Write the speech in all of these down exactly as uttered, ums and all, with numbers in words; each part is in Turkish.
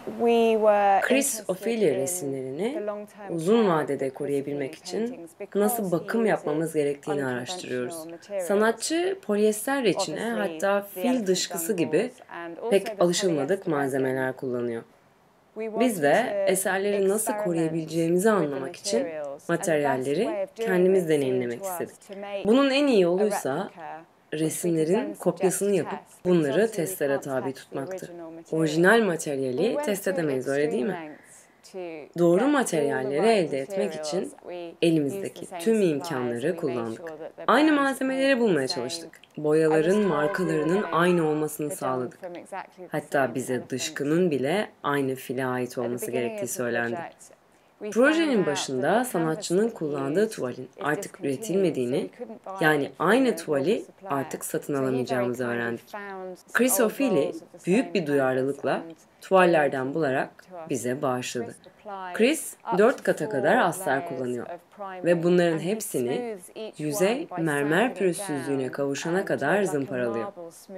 Chris Ofili resimlerini uzun vadede koruyabilmek için nasıl bakım yapmamız gerektiğini araştırıyoruz. Sanatçı polyester reçine, hatta fil dışkısı gibi pek alışılmadık malzemeler kullanıyor. Biz de eserleri nasıl koruyabileceğimizi anlamak için materyalleri kendimiz deneyimlemek istedik. Bunun en iyi yoluysa resimlerin kopyasını yapıp bunları testlere tabi tutmaktı. Orijinal materyali test edemeyiz, öyle değil mi? Doğru materyalleri elde etmek için elimizdeki tüm imkanları kullandık. Aynı malzemeleri bulmaya çalıştık. Boyaların markalarının aynı olmasını sağladık. Hatta bize dışkının bile aynı file ait olması gerektiği söylendi. Projenin başında sanatçının kullandığı tuvalin artık üretilmediğini, yani aynı tuvali artık satın alamayacağımızı öğrendik. Chris Ofili büyük bir duyarlılıkla tuvallerden bularak bize bağışladı. Chris dört kata kadar astar kullanıyor ve bunların hepsini yüzey mermer pürüzsüzlüğüne kavuşana kadar zımparalıyor.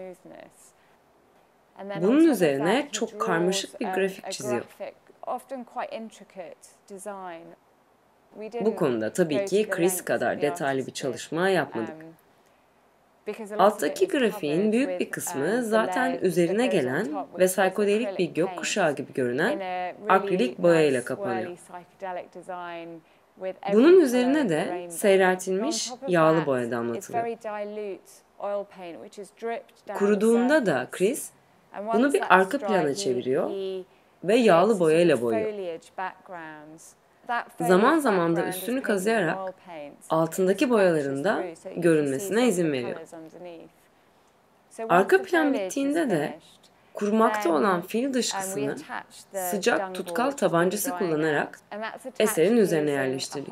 Bunun üzerine çok karmaşık bir grafik çiziyor. Bu konuda tabii ki Chris kadar detaylı bir çalışma yapmadık. Alttaki grafiğin büyük bir kısmı zaten üzerine gelen ve psikodelik bir gökkuşağı gibi görünen akrilik boyayla kapanıyor. Bunun üzerine de seyreltilmiş yağlı boya damlatılıyor. Kuruduğunda da Chris bunu bir arka plana çeviriyor ve yağlı boyayla boyuyor. Zaman zaman da üstünü kazıyarak altındaki boyaların da görünmesine izin veriyor. Arka plan bittiğinde de kurumakta olan fil dışkısını sıcak tutkal tabancası kullanarak eserin üzerine yerleştirdik.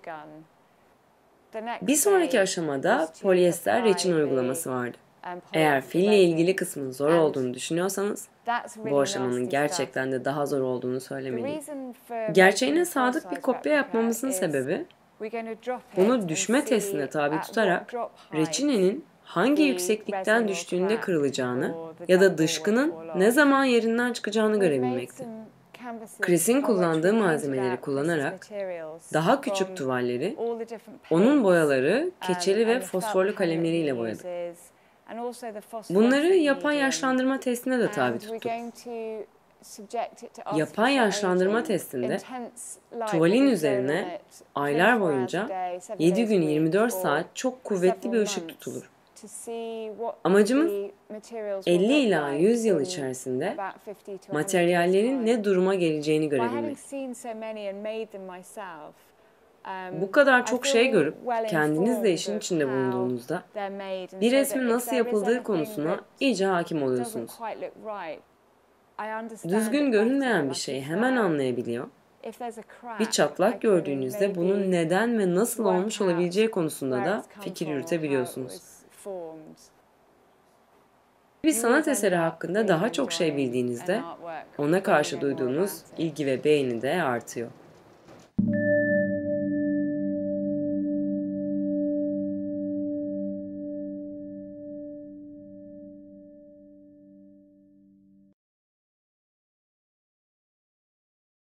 Bir sonraki aşamada polyester reçin uygulaması vardı. Eğer fille ilgili kısmın zor olduğunu düşünüyorsanız, bu aşamanın gerçekten de daha zor olduğunu söylemeliyim. Gerçeğine sadık bir kopya yapmamızın sebebi, bunu düşme testine tabi tutarak reçinenin hangi yükseklikten düştüğünde kırılacağını ya da dışkının ne zaman yerinden çıkacağını görebilmekti. Chris'in kullandığı malzemeleri kullanarak daha küçük tuvalleri, onun boyaları, keçeli ve fosforlu kalemleriyle boyadık. Bunları yapay yaşlandırma testine de tabi tuttuk. Yapay yaşlandırma testinde tuvalin üzerine aylar boyunca yedi gün yirmi dört saat çok kuvvetli bir ışık tutulur. Amacımız elli ila yüz yıl içerisinde materyallerin ne duruma geleceğini görebilmek. Bu kadar çok şey görüp kendiniz de işin içinde bulunduğunuzda bir resmin nasıl yapıldığı konusuna iyice hakim oluyorsunuz. Düzgün görünmeyen bir şeyi hemen anlayabiliyor. Bir çatlak gördüğünüzde bunun neden ve nasıl olmuş olabileceği konusunda da fikir yürütebiliyorsunuz. Bir sanat eseri hakkında daha çok şey bildiğinizde ona karşı duyduğunuz ilgi ve beğeni de artıyor.